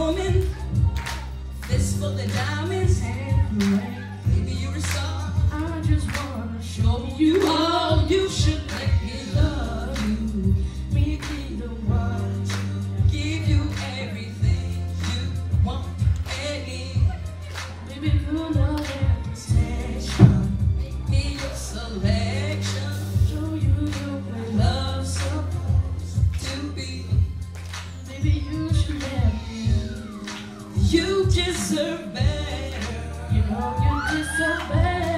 woman, fistful of diamonds, baby, you're a star. I just wanna show you how you should let me love you. Me be the one to give you everything you want and need. Baby, good love and protection. Make me your selection. Show you the way love's supposed to be. Baby, you should let me. You deserve better. You know you deserve better.